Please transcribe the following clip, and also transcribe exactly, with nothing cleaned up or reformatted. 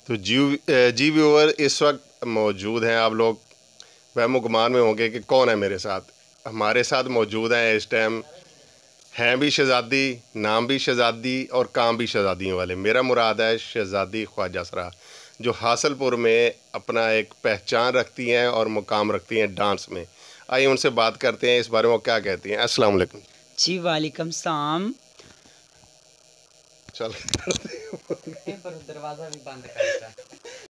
तो जी जी व्यूअर इस वक्त मौजूद हैं, आप लोग वहमो गुमान में होंगे कि कौन है मेरे साथ। हमारे साथ मौजूद हैं इस टाइम, हैं भी शहज़ादी, नाम भी शहज़ादी और काम भी शहज़ादियों वाले। मेरा मुराद है शहज़ादी ख्वाजा सरा, जो हासलपुर में अपना एक पहचान रखती हैं और मुकाम रखती हैं डांस में। आइए उनसे बात करते हैं, इस बारे में वो क्या कहती हैं। अस्सलाम वालेकुम। जी वालेकुम सलाम। चल पर दरवाज़ा भी बंद करता।